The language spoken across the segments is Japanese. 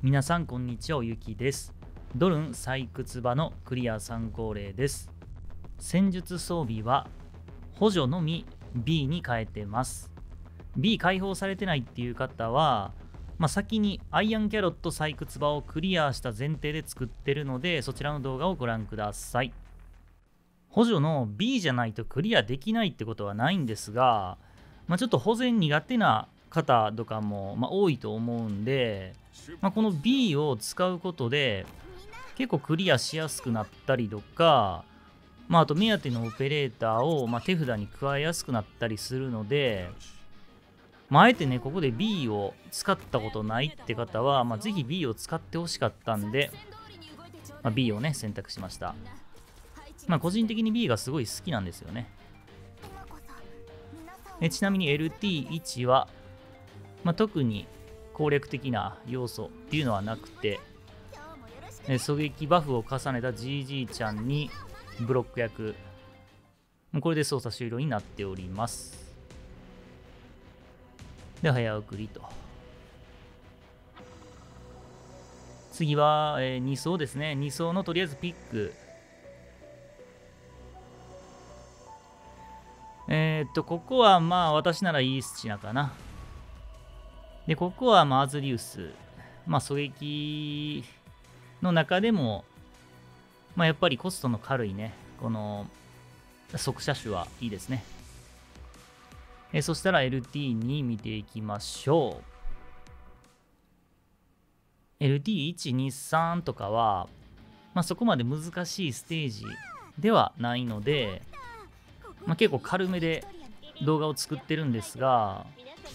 皆さんこんにちは、おゆきです。ドルン採掘場のクリア参考例です。戦術装備は補助のみ B に変えてます。B 解放されてないっていう方は、先にアイアンキャロット採掘場をクリアした前提で作ってるので、そちらの動画をご覧ください。補助の B じゃないとクリアできないってことはないんですが、ちょっと保全苦手な方とかも、多いと思うんで、この B を使うことで結構クリアしやすくなったりとか、あと目当てのオペレーターを、手札に加えやすくなったりするので、あえてね、ここで B を使ったことないって方は、ぜひ B を使ってほしかったんで、B をね、選択しました。個人的に B がすごい好きなんですよね。ちなみに LT1 は、特に攻略的な要素っていうのはなくて、狙撃バフを重ねた GG ちゃんにブロック役、これで操作終了になっております。で、早送りと。次は、2走ですね。2走のとりあえずピック。ここは私ならイースチナかな。で、ここはアズリウス。狙撃の中でも、やっぱりコストの軽いね、この速射手はいいですね。そしたら LT に見ていきましょう。LT1、2、3とかは、そこまで難しいステージではないので、結構軽めで動画を作ってるんですが、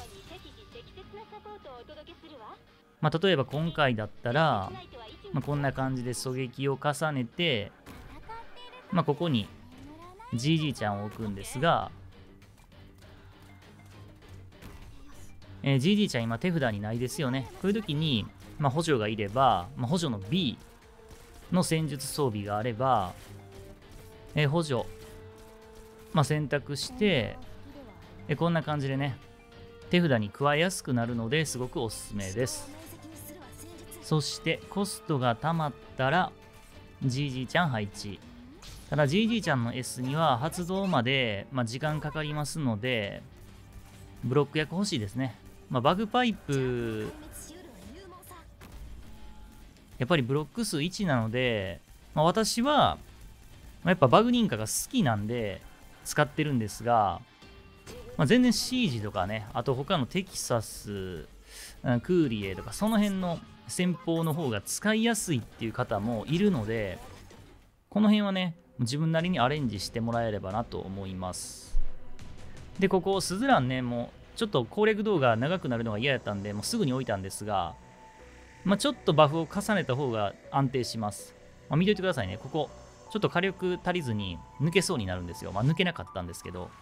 例えば今回だったら、こんな感じで狙撃を重ねて、ここに GG ちゃんを置くんですが、GG ちゃん今手札にないですよね。こういう時に、補助がいれば、補助の B の戦術装備があれば、補助、選択して、こんな感じでね、手札に加えやすくなるのですごくおすすめです。そしてコストが溜まったら GG ちゃん配置。ただ GG ちゃんの S には発動まで、時間かかりますので、ブロック役欲しいですね。バグパイプ、やっぱりブロック数1なので、私は、やっぱバグ認可が好きなんで使ってるんですが、全然シージとかね、あと他のテキサス、クーリエとかその辺の戦法の方が使いやすいっていう方もいるので、この辺はね、自分なりにアレンジしてもらえればなと思います。で、ここスズランね、もうちょっと攻略動画長くなるのが嫌やったんで、もうすぐに置いたんですが、ちょっとバフを重ねた方が安定します。見といてくださいね。ここちょっと火力足りずに抜けそうになるんですよ。抜けなかったんですけど、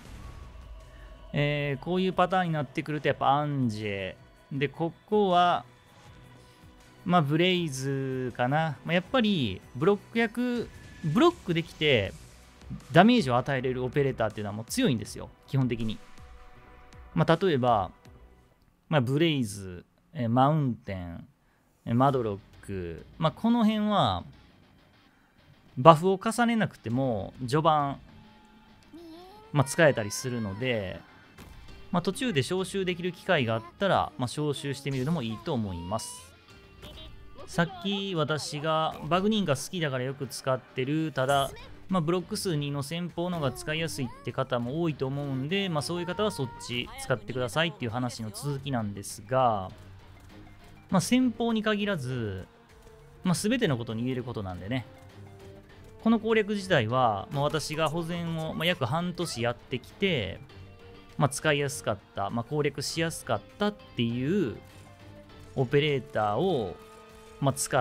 こういうパターンになってくるとやっぱアンジェで、ここはブレイズかな。やっぱりブロック役、ブロックできてダメージを与えれるオペレーターっていうのはもう強いんですよ、基本的に。例えば、ブレイズ、マウンテン、マドロック、この辺はバフを重ねなくても序盤、使えたりするので、途中で招集できる機会があったら、招集してみるのもいいと思います。さっき私がバグ認可好きだからよく使ってる、ただ、ブロック数2の戦法の方が使いやすいって方も多いと思うんで、そういう方はそっち使ってくださいっていう話の続きなんですが、戦法に限らず、全てのことに言えることなんでね。この攻略自体は、私が保全を、約半年やってきて、使いやすかった、攻略しやすかったっていうオペレーターを、使って、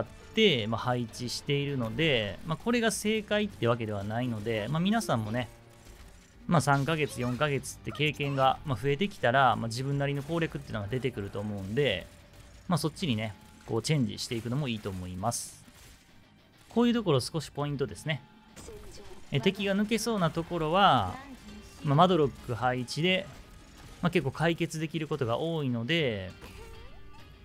配置しているので、これが正解ってわけではないので、皆さんもね、3ヶ月、4ヶ月って経験が増えてきたら、自分なりの攻略っていうのが出てくると思うんで、そっちにね、こうチェンジしていくのもいいと思います。こういうところ少しポイントですね。敵が抜けそうなところは、マドロック配置で、結構解決できることが多いので、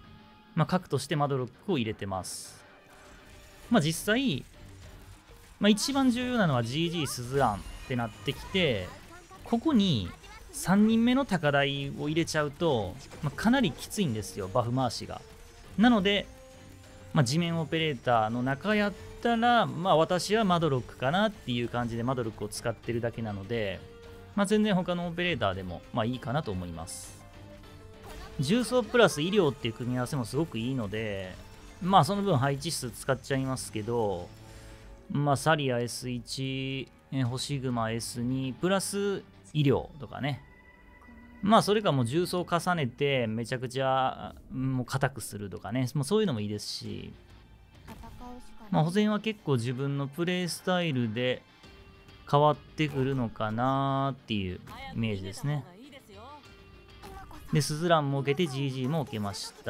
まあ、核としてマドロックを入れてます。まあ、実際、まあ、一番重要なのは GG スズランってなってきて、ここに3人目の高台を入れちゃうと、まあ、かなりきついんですよ、バフ回しが。なので、まあ、地面オペレーターの中やったら、まあ、私はマドロックかなっていう感じでマドロックを使ってるだけなので、まあ、全然他のオペレーターでもまあいいかなと思います。重装プラス医療っていう組み合わせもすごくいいので、まあその分配置数使っちゃいますけど、まあサリア S1、星熊 S2 プラス医療とかね。まあそれかもう重装重ねてめちゃくちゃもう硬くするとかね、もうそういうのもいいですし、まあ保全は結構自分のプレイスタイルで変わってくるのかなっていうイメージですね。で、スズランも受けて GG も受けました。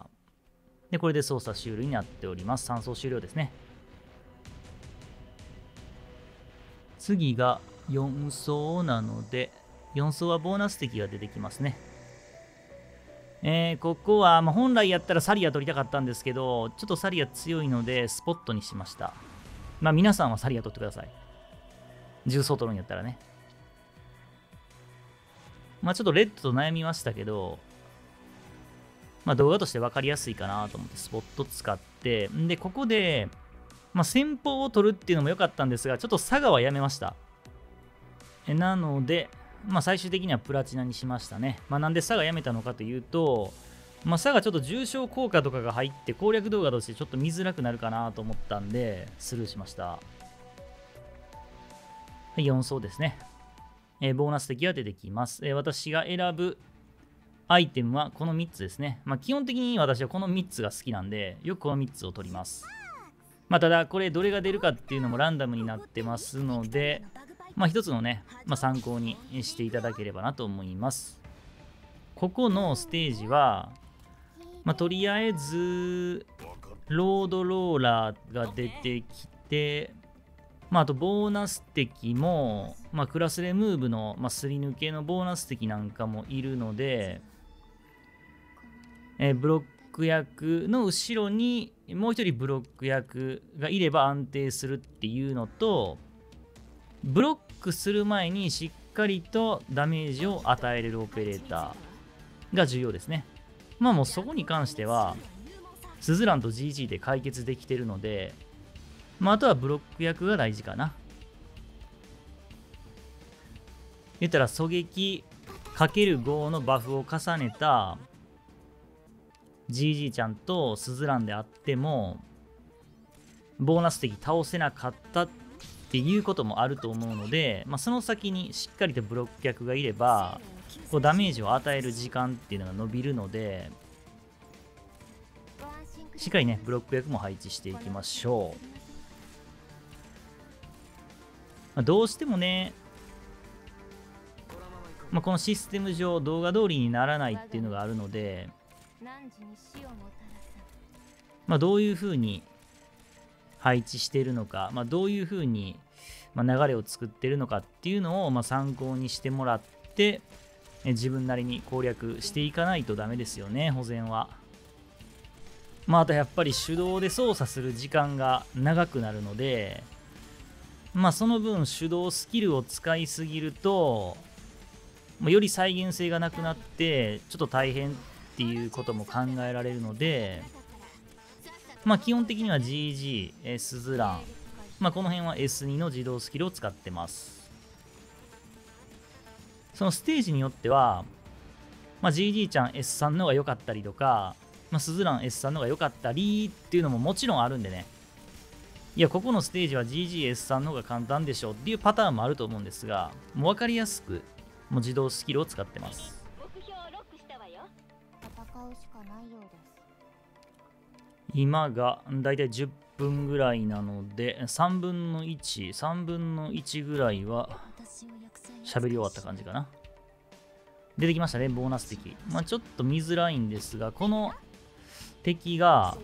で、これで操作終了になっております。3走終了ですね。次が4走なので、4走はボーナス敵が出てきますね。ここは、まあ、本来やったらサリア取りたかったんですけど、ちょっとサリア強いので、スポットにしました。まあ、皆さんはサリア取ってください。重装取るんやったらね。まあ、ちょっとレッドと悩みましたけど、まあ、動画として分かりやすいかなと思って、スポット使って、で、ここで、まあ、先方を取るっていうのも良かったんですが、ちょっと佐賀はやめました。なので、まあ、最終的にはプラチナにしましたね。まあ、なんで佐賀やめたのかというと、まあ、佐賀ちょっと重症効果とかが入って攻略動画としてちょっと見づらくなるかなと思ったんで、スルーしました。はい、4走ですね。ボーナス敵が出てきます。私が選ぶアイテムはこの3つですね。まあ、基本的に私はこの3つが好きなんで、よくこの3つを取ります。まあ、ただ、これどれが出るかっていうのもランダムになってますので、まあ、一つのね、まあ、参考にしていただければなと思います。ここのステージは、まあ、とりあえず、ロードローラーが出てきて、まあ、あとボーナス敵も、まあ、クラスレムーブの、まあ、すり抜けのボーナス敵なんかもいるので、ブロック役の後ろにもう一人ブロック役がいれば安定するっていうのと、ブロックする前にしっかりとダメージを与えれるオペレーターが重要ですね。まあもうそこに関しては、スズランと GG で解決できてるので、まあ、あとはブロック役が大事かな。言ったら狙撃 ×5 のバフを重ねた GG ちゃんとスズランであっても、ボーナス敵倒せなかったっていうこともあると思うので、まあ、その先にしっかりとブロック役がいれば、こうダメージを与える時間っていうのが伸びるので、しっかりね、ブロック役も配置していきましょう。まあ、どうしてもね、まあ、このシステム上動画通りにならないっていうのがあるので、まあ、どういう風に配置しているのか、まあ、どういう風に流れを作っているのかっていうのをまあ参考にしてもらって、自分なりに攻略していかないとダメですよね、保全は。まあ、あとやっぱり手動で操作する時間が長くなるので、まあその分手動スキルを使いすぎると、より再現性がなくなってちょっと大変っていうことも考えられるので、まあ基本的には GG、スズラン、まあこの辺は S2 の自動スキルを使ってます。そのステージによっては、まあ、GG ちゃん S3 の方が良かったりとか、まあ、スズラン S3 の方が良かったりっていうのももちろんあるんでね。いや、ここのステージは GGS3 の方が簡単でしょっていうパターンもあると思うんですが、もう分かりやすく、もう自動スキルを使ってます。今がだいたい10分ぐらいなので、3分の1、3分の1ぐらいは喋り終わった感じかな。出てきましたね、ボーナス敵。まあ、ちょっと見づらいんですが、この敵が、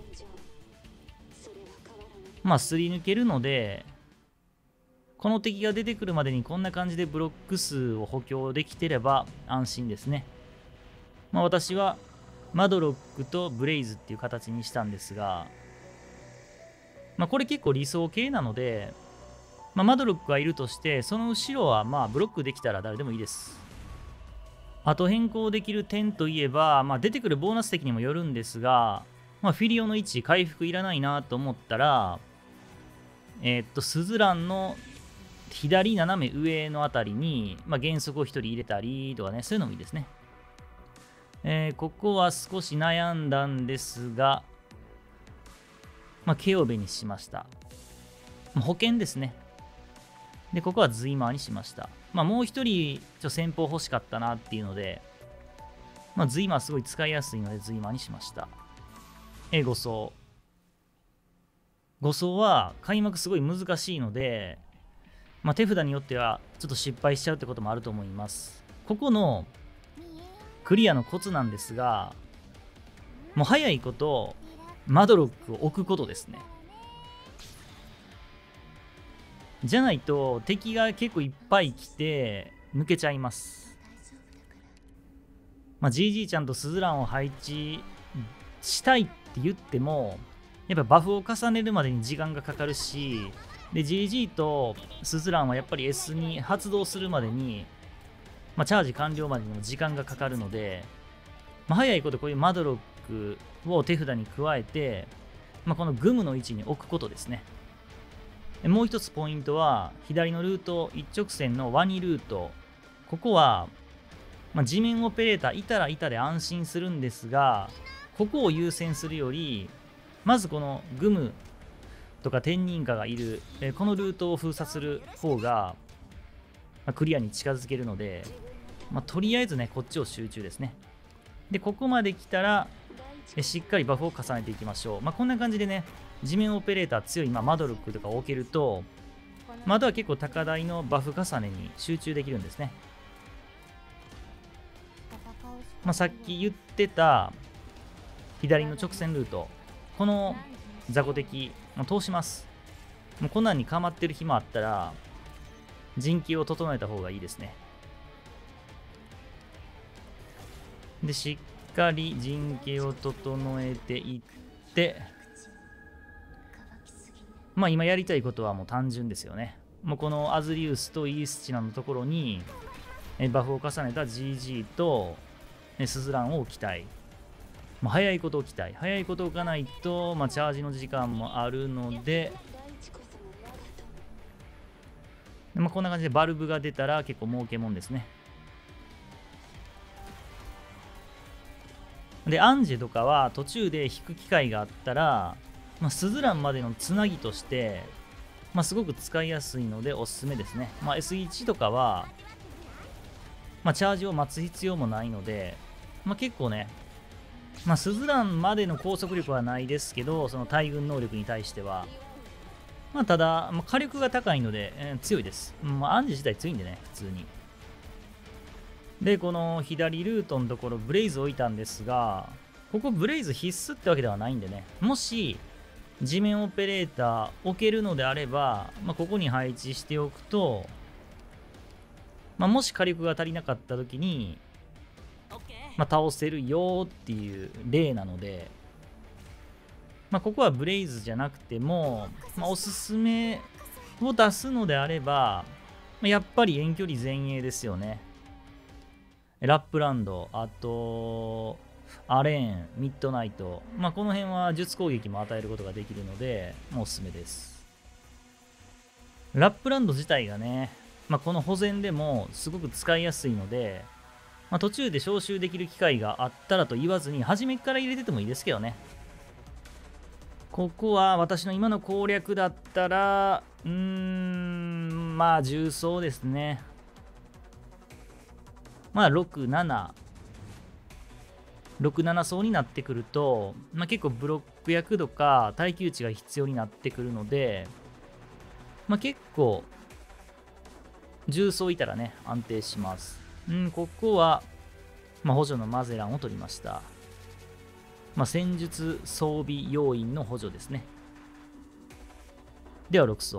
まあ、すり抜けるので、この敵が出てくるまでにこんな感じでブロック数を補強できてれば安心ですね。まあ、私はマドロックとブレイズっていう形にしたんですが、これ結構理想形なので、マドロックがいるとして、その後ろはブロックできたら誰でもいいです。あと変更できる点といえば、出てくるボーナス的にもよるんですが、フィリオの位置回復いらないなと思ったら、スズランの左斜め上のあたりに、減速を1人入れたりとかね、そういうのもいいですね。ここは少し悩んだんですが、ケオベにしました。保険ですね。で、ここはズイマーにしました。もう一人、先方欲しかったなっていうので、ズイマーすごい使いやすいので、ズイマーにしました。5走。5走は開幕すごい難しいので、手札によってはちょっと失敗しちゃうってこともあると思います。ここのクリアのコツなんですが、もう早いことマドロックを置くことですね。じゃないと敵が結構いっぱい来て抜けちゃいます。GG ちゃんとスズランを配置したいって言っても、やっぱバフを重ねるまでに時間がかかるし、で GG とスズランはやっぱり S に発動するまでに、チャージ完了までにも時間がかかるので、早いことこういうマドロックを手札に加えて、このグムの位置に置くことですね。もう一つポイントは、左のルート一直線のワニルート。ここは、地面オペレーターいたらいたで安心するんですが、ここを優先するより、まずこのグムとか天人化がいる、このルートを封鎖する方が、クリアに近づけるので、とりあえずね、こっちを集中ですね。で、ここまで来たら、しっかりバフを重ねていきましょう。こんな感じでね、地面オペレーター強いマドロックとかを置けると、あとは結構高台のバフ重ねに集中できるんですね。さっき言ってた左の直線ルート、この雑魚敵、通します。もうこんなんに構ってる暇あったら、陣形を整えた方がいいですね。で、しっかり陣形を整えていって、今やりたいことはもう単純ですよね。もうこのアズリウスとイースチナのところにバフを重ねた GG とスズランを置きたい。早いこと置きたい。早いこと置かないと、チャージの時間もあるので、こんな感じでバルブが出たら結構儲けもんですね。で、アンジェとかは途中で引く機会があったら、スズランまでのつなぎとして、すごく使いやすいのでおすすめですね。S1 とかは、チャージを待つ必要もないので、結構ね、スズランまでの拘束力はないですけど、その大軍能力に対しては、ただ、火力が高いので、強いです。アンジェ自体強いんでね、普通に。で、この左ルートのところ、ブレイズ置いたんですが、ここブレイズ必須ってわけではないんでね、もし、地面オペレーター置けるのであれば、ここに配置しておくと、もし火力が足りなかった時に、倒せるよっていう例なので、ここはブレイズじゃなくても、おすすめを出すのであれば、やっぱり遠距離前衛ですよね。ラップランド、あと、アレーン、ミッドナイト、この辺は術攻撃も与えることができるので、おすすめです。ラップランド自体がね、この保全でもすごく使いやすいので、途中で招集できる機会があったらと言わずに、初めから入れててもいいですけどね。ここは私の今の攻略だったら、重装ですね。6、7、67層になってくると、結構ブロック役とか耐久値が必要になってくるので、結構重装いたらね安定します。ここは、補助のマゼランを取りました。戦術装備要員の補助ですね。では6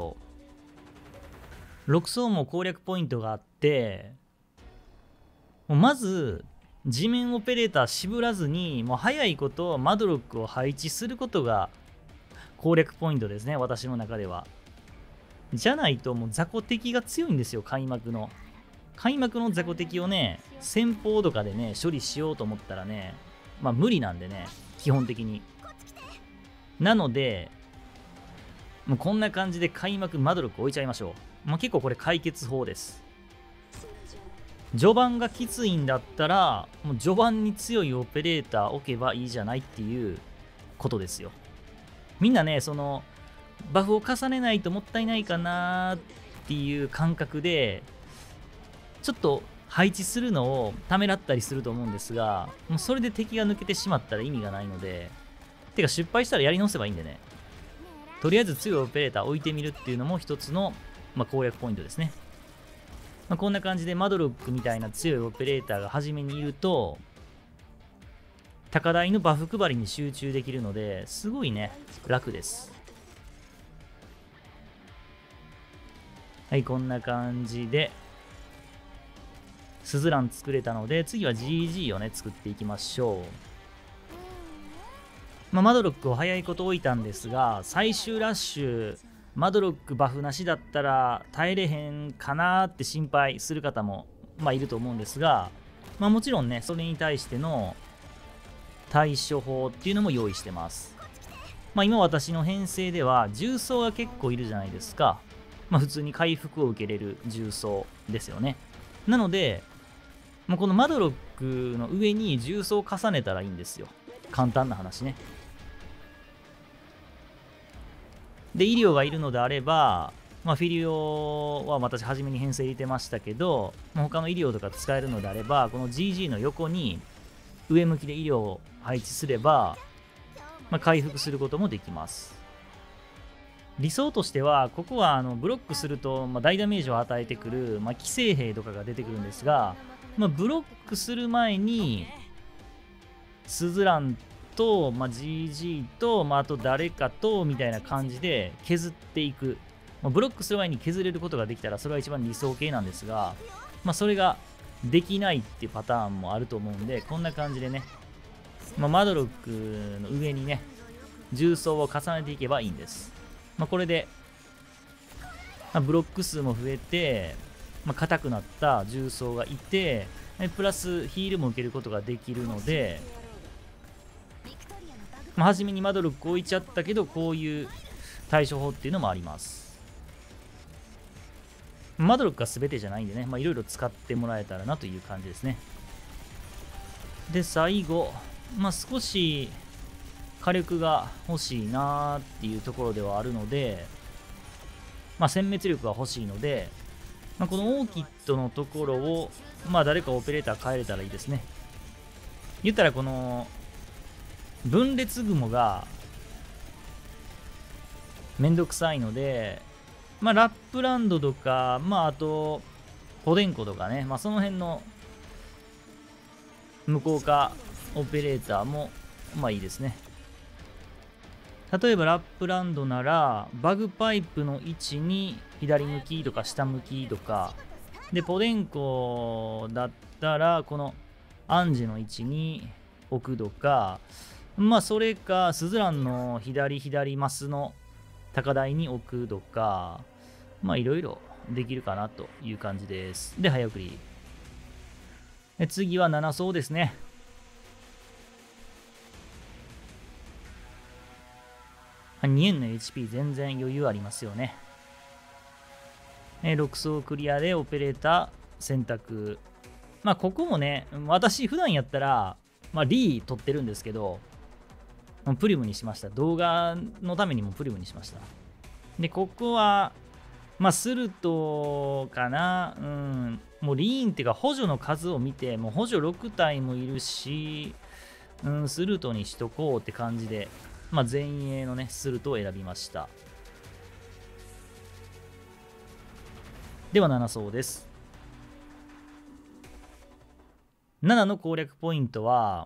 層。6層も攻略ポイントがあって、まず地面オペレーター絞らずに、もう早いことマドロックを配置することが攻略ポイントですね、私の中では。じゃないともう雑魚敵が強いんですよ、開幕の。開幕の雑魚敵をね、先方とかでね、処理しようと思ったらね、まあ無理なんでね、基本的に。なので、もうこんな感じで開幕マドロック置いちゃいましょう。まあ、結構これ解決法です。序盤がきついんだったら、もう序盤に強いオペレーター置けばいいじゃないっていうことですよ。みんなね、そのバフを重ねないともったいないかなっていう感覚で、ちょっと配置するのをためらったりすると思うんですが、もうそれで敵が抜けてしまったら意味がないので、てか失敗したらやり直せばいいんでね。とりあえず強いオペレーター置いてみるっていうのも一つの、攻略ポイントですね。こんな感じでマドロックみたいな強いオペレーターが初めにいると、高台のバフ配りに集中できるので、すごいね、楽です。はい、こんな感じで、スズラン作れたので、次は GG をね、作っていきましょう。マドロックを早いこと置いたんですが、最終ラッシュ、マドロックバフなしだったら耐えれへんかなって心配する方も、いると思うんですが、もちろんね、それに対しての対処法っていうのも用意してます。今私の編成では重装が結構いるじゃないですか。普通に回復を受けれる重装ですよね。なので、このマドロックの上に重装を重ねたらいいんですよ。簡単な話ね。で、医療がいるのであれば、フィリオは私初めに編成入れてましたけど、他の医療とか使えるのであれば、この GG の横に上向きで医療を配置すれば、回復することもできます。理想としては、ここはブロックすると大ダメージを与えてくる、既成兵とかが出てくるんですが、ブロックする前に、スズランと、GG と、あと誰かとみたいな感じで削っていく。ブロックする前に削れることができたらそれは一番理想形なんですが、それができないっていうパターンもあると思うんで、こんな感じでね、マドロックの上にね、重装を重ねていけばいいんです。これで、ブロック数も増えて、硬くなった重装がいて、プラスヒールも受けることができるので、初めにマドロック置いちゃったけど、こういう対処法っていうのもあります。マドロックが全てじゃないんでね、いろいろ使ってもらえたらなという感じですね。で、最後、少し火力が欲しいなーっていうところではあるので、殲滅力が欲しいので、このオーキッドのところを、誰かオペレーター変えれたらいいですね。言ったらこの分裂雲がめんどくさいので、ラップランドとか、あとポデンコとかね、その辺の無効化オペレーターもいいですね。例えばラップランドならバグパイプの位置に左向きとか下向きとかで、ポデンコだったらこのアンジェの位置に置くとか、それかスズランの左マスの高台に置くとか、いろいろできるかなという感じです。で、早送り。次は7層ですね。2円の HP 全然余裕ありますよね。6層クリアでオペレーター選択。ここもね、私普段やったら、リー取ってるんですけど、プリムにしました。動画のためにもプリムにしました。で、ここは、スルトかな。もうリーンっていうか補助の数を見て、もう補助6体もいるし、スルトにしとこうって感じで、前衛のね、スルトを選びました。では7層です。7の攻略ポイントは、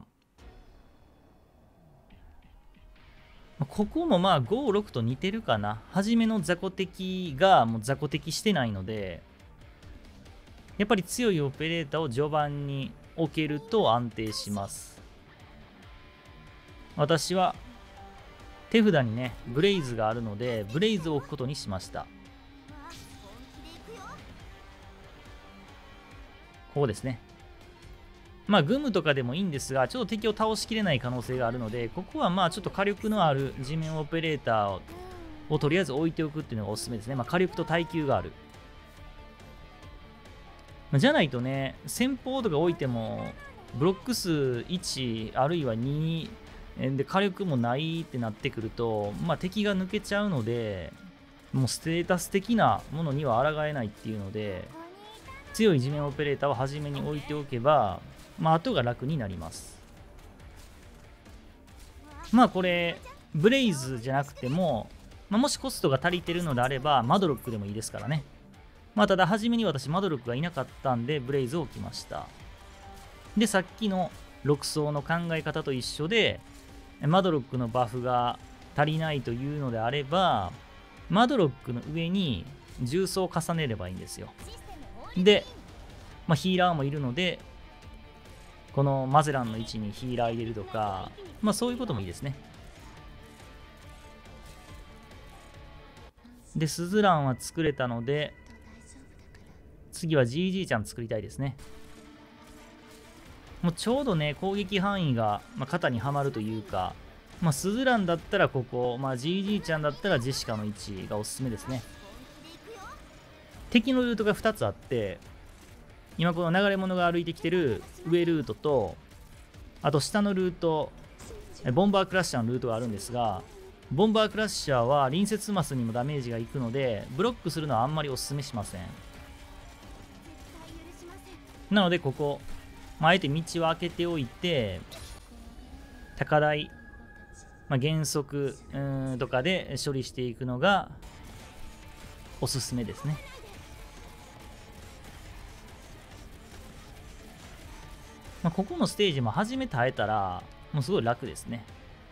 ここも5、6と似てるかな。初めの雑魚敵がもう雑魚敵してないので、やっぱり強いオペレーターを序盤に置けると安定します。私は手札にね、ブレイズがあるので、ブレイズを置くことにしました。ここですね。まあ、グムとかでもいいんですが、ちょっと敵を倒しきれない可能性があるので、ここはまあちょっと火力のある地面オペレーターをとりあえず置いておくっていうのがおすすめですね。まあ、火力と耐久がある。じゃないとね、先方とか置いても、ブロック数1あるいは2で火力もないってなってくると、まあ、敵が抜けちゃうので、もうステータス的なものには抗えないっていうので、強い地面オペレーターを初めに置いておけば、まあ、後が楽になります。まあこれ、ブレイズじゃなくても、まあ、もしコストが足りてるのであれば、マドロックでもいいですからね。まあただ、初めに私、マドロックがいなかったんで、ブレイズを置きました。で、さっきの6層の考え方と一緒で、マドロックのバフが足りないというのであれば、マドロックの上に重装を重ねればいいんですよ。で、まあ、ヒーラーもいるので、このマゼランの位置にヒーラー入れるとか、まあそういうこともいいですね。で、スズランは作れたので、次は GG ちゃん作りたいですね。もうちょうどね、攻撃範囲が、肩にはまるというか、スズランだったらここ、GG ちゃんだったらジェシカの位置がおすすめですね。敵のルートが2つあって、今この流れ物が歩いてきてる上ルートと、あと下のルート、ボンバークラッシャーのルートがあるんですが、ボンバークラッシャーは隣接マスにもダメージがいくので、ブロックするのはあんまりおすすめしません。なのでここ、あえて道を開けておいて、高台、減速とかで処理していくのがおすすめですね。ここのステージも初め耐えたらもうすごい楽ですね。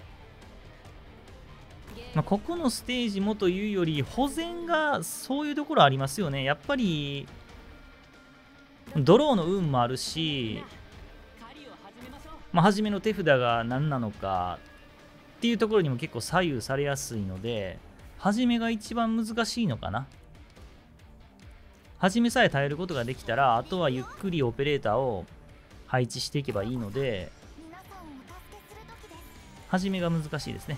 ここのステージもというより保全がそういうところありますよね。やっぱりドローの運もあるし、初めの手札が何なのかっていうところにも結構左右されやすいので、初めが一番難しいのかな。初めさえ耐えることができたら、あとはゆっくりオペレーターを配置していけばいいので、初めが難しいですね。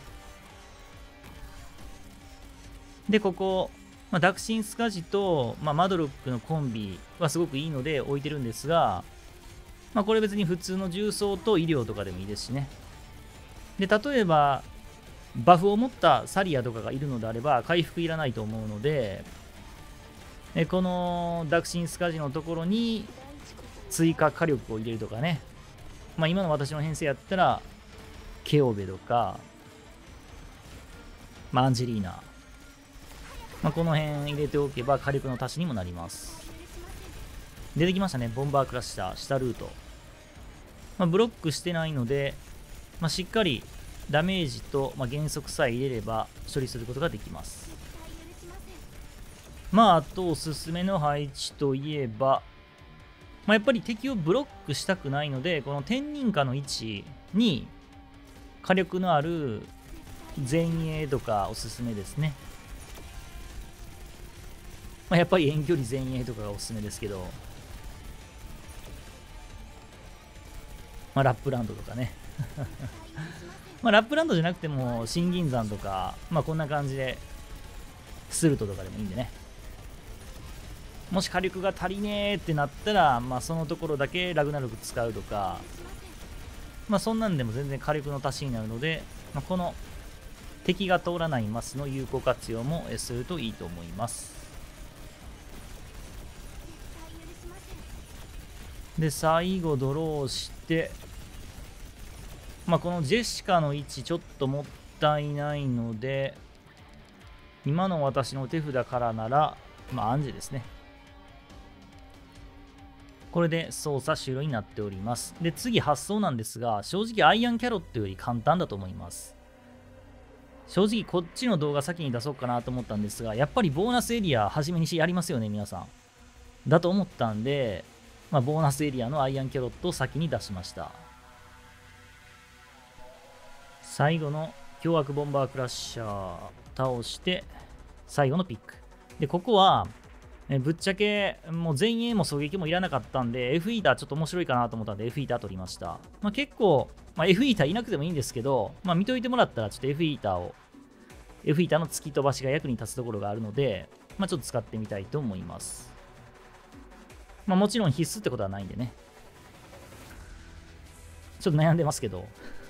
で、ここ、ダクシンスカジと、マドロックのコンビはすごくいいので置いてるんですが、これ別に普通の重装と医療とかでもいいですしね。で、例えば、バフを持ったサリアとかがいるのであれば、回復いらないと思うので、このダクシンスカジのところに追加火力を入れるとかね。今の私の編成やったら、ケオベとか、アンジェリーナ。この辺入れておけば火力の足しにもなります。出てきましたね。ボンバークラッシャー、下ルート。ブロックしてないので、しっかりダメージと、減速さえ入れれば処理することができます。あとおすすめの配置といえば、やっぱり敵をブロックしたくないので、この天人下の位置に火力のある前衛とかおすすめですね。やっぱり遠距離前衛とかがおすすめですけど、ラップランドとかね。ラップランドじゃなくても、新銀山とか、こんな感じで、スルトとかでもいいんでね。もし火力が足りねーってなったら、そのところだけラグナロク使うとか、そんなんでも全然火力の足しになるので、この敵が通らないマスの有効活用もするといいと思います。で、最後ドローして、このジェシカの位置ちょっともったいないので、今の私の手札からなら、アンジェですね。これで操作終了になっております。で、次発送なんですが、正直アイアンキャロットより簡単だと思います。正直こっちの動画先に出そうかなと思ったんですが、やっぱりボーナスエリア初めにしてやりますよね、皆さん。だと思ったんで、 まあ、ボーナスエリアのアイアンキャロットを先に出しました。最後の凶悪ボンバークラッシャー倒して最後のピックで、ここはぶっちゃけもう前衛も狙撃もいらなかったんで F イーターちょっと面白いかなと思ったんで F イーター取りました。まあ、結構、F イーターいなくてもいいんですけど、見といてもらったらちょっと F イーターの突き飛ばしが役に立つところがあるので、ちょっと使ってみたいと思います。もちろん必須ってことはないんでね。ちょっと悩んでますけど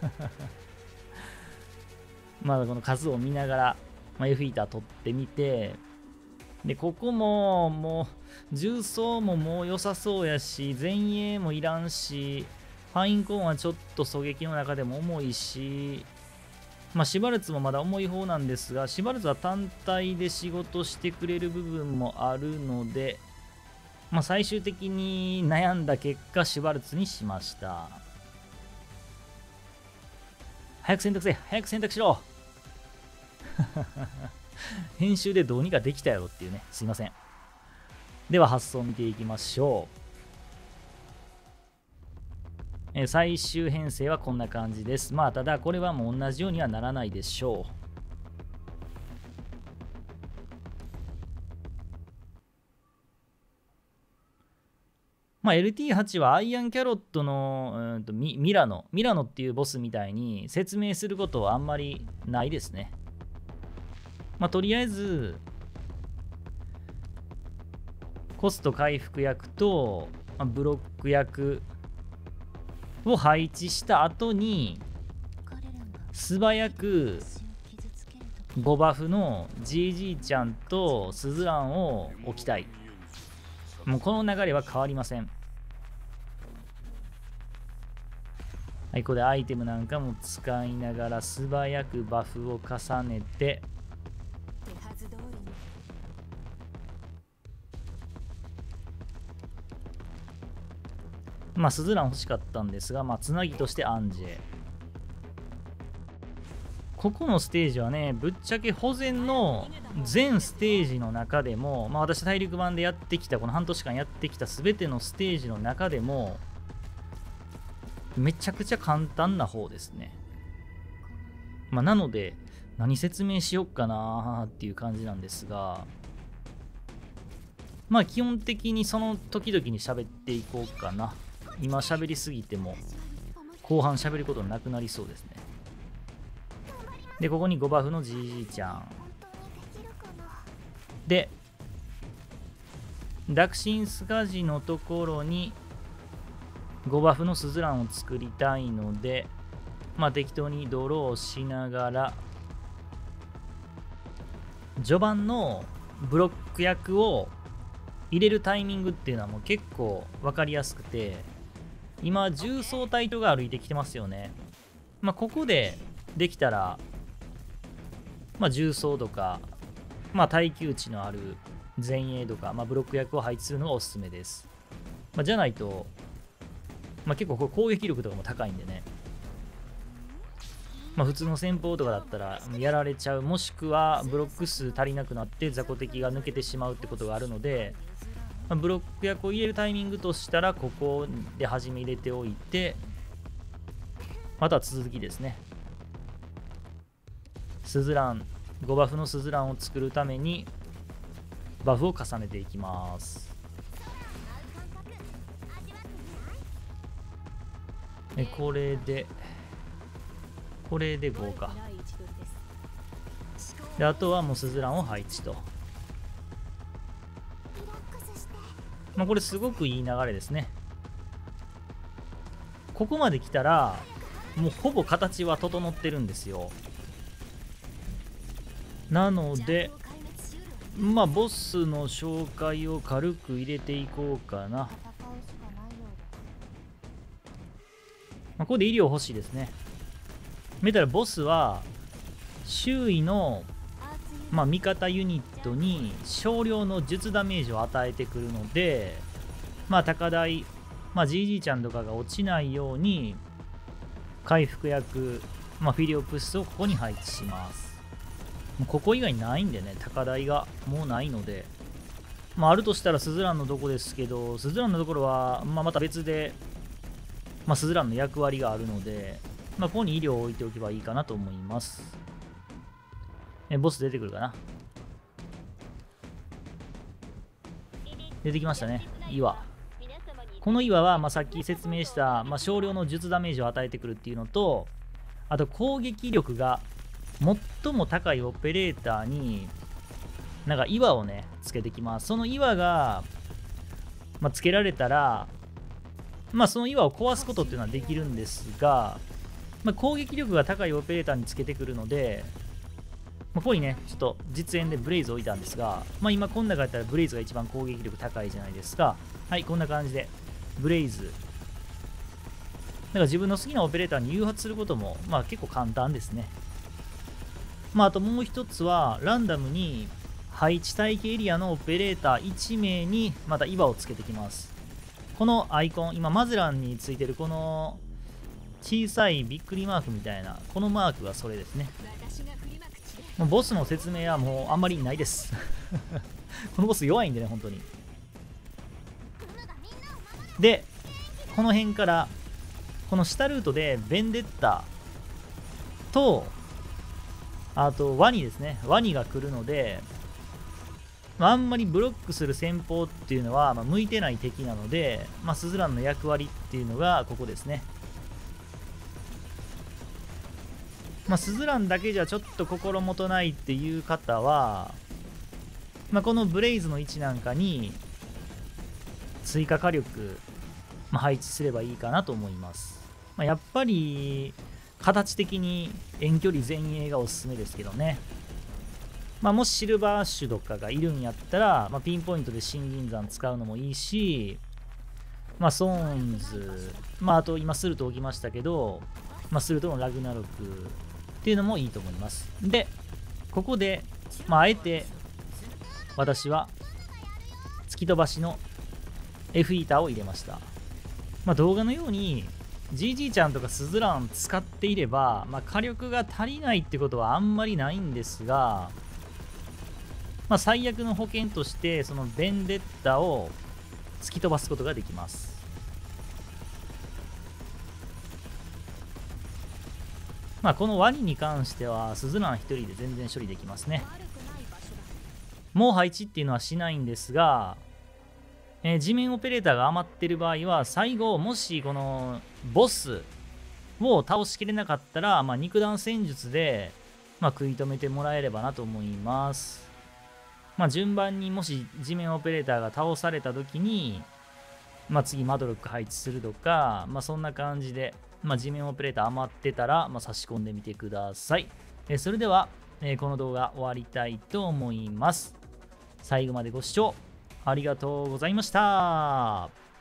この数を見ながら、F イーター取ってみて、で、ここももう重装ももう良さそうやし、前衛もいらんし、ファインコーンはちょっと狙撃の中でも重いし、シュバルツもまだ重い方なんですが、シュバルツは単体で仕事してくれる部分もあるので、最終的に悩んだ結果、シュバルツにしました。早く選択せ、早く選択しろ編集でどうにかできたやろっていうね、すいません。では発想を見ていきましょう。最終編成はこんな感じです。ただこれはもう同じようにはならないでしょう。LT8 はアイアンキャロットのミラノっていうボスみたいに説明することはあんまりないですね。とりあえずコスト回復役とブロック役を配置した後に素早く5バフの GG ちゃんとスズランを置きたい。もうこの流れは変わりません。はい、ここでアイテムなんかも使いながら素早くバフを重ねて、スズラン欲しかったんですが、つなぎとしてアンジェ。ここのステージはね、ぶっちゃけ保全の全ステージの中でも、私大陸版でやってきた、この半年間やってきた全てのステージの中でも、めちゃくちゃ簡単な方ですね。なので、何説明しよっかなーっていう感じなんですが、基本的にその時々に喋っていこうかな。今喋りすぎても、後半喋ることなくなりそうですね。で、ここに5バフの GG ちゃん。で、ダクシンスカジのところに5バフのスズランを作りたいので、適当にドローしながら、序盤のブロック役を入れるタイミングっていうのはもう結構分かりやすくて、今重装隊とが歩いてきてますよね。ここでできたら重装とか耐久値のある前衛とかブロック役を配置するのがおすすめです。じゃないと結構これ攻撃力とかも高いんでね、普通の戦法とかだったらやられちゃう、もしくはブロック数足りなくなって雑魚敵が抜けてしまうってことがあるので、ブロック役を入れるタイミングとしたらここで初め入れておいて、あとは続きですね。スズラン、5バフのスズランを作るためにバフを重ねていきます。これで5か。で、あとはもうスズランを配置と。これすごくいい流れですね。ここまで来たらもうほぼ形は整ってるんですよ。なのでボスの紹介を軽く入れていこうかな。ここで医療欲しいですね。メタルボスは周囲の味方ユニットに少量の術ダメージを与えてくるので、高台、GG ちゃんとかが落ちないように回復役、フィリオプスをここに配置します。ここ以外ないんでね、高台がもうないので、 まあ、あるとしたらスズランのとこですけど、スズランのところは、また別で、スズランの役割があるので、ここに医療を置いておけばいいかなと思います。ボス出てくるかな。出てきましたね、岩。この岩は、さっき説明した、少量の術ダメージを与えてくるっていうのと、あと攻撃力が最も高いオペレーターに、なんか岩をね、つけてきます。その岩が、つけられたら、その岩を壊すことっていうのはできるんですが、攻撃力が高いオペレーターにつけてくるので、ここにね、ちょっと実演でブレイズを置いたんですが、今こん中やったらブレイズが一番攻撃力高いじゃないですか。はい、こんな感じで、ブレイズ。だから自分の好きなオペレーターに誘発することも、結構簡単ですね。あともう一つは、ランダムに配置待機エリアのオペレーター1名にまた岩をつけてきます。このアイコン、今マズランについてるこの小さいびっくりマークみたいな、このマークはそれですね。もうボスの説明はもうあんまりないです。このボス弱いんでね、本当に。で、この辺から、この下ルートでベンデッタと、あとワニですね。ワニが来るので、あんまりブロックする戦法っていうのは、向いてない敵なので、スズランの役割っていうのがここですね。スズランだけじゃちょっと心もとないっていう方は、このブレイズの位置なんかに追加火力、配置すればいいかなと思います。やっぱり形的に遠距離前衛がおすすめですけどね。もしシルバーアッシュとかがいるんやったら、ピンポイントで新銀山使うのもいいし、ソーンズ、あと今スルト置きましたけど、スルトのラグナロクっていうのもいいと思います。で、ここで、あえて私は突き飛ばしの F イーターを入れました。動画のように GG ちゃんとかスズラン使っていれば、火力が足りないってことはあんまりないんですが、最悪の保険としてそのベンデッタを突き飛ばすことができます。このワニに関してはスズラン1人で全然処理できますね。もう配置っていうのはしないんですが、地面オペレーターが余ってる場合は最後もしこのボスを倒しきれなかったら、肉弾戦術で、食い止めてもらえればなと思います。順番にもし地面オペレーターが倒された時に、次マドロック配置するとか、そんな感じで、地面オペレーター余ってたら、差し込んでみてください。それでは、この動画終わりたいと思います。最後までご視聴ありがとうございました。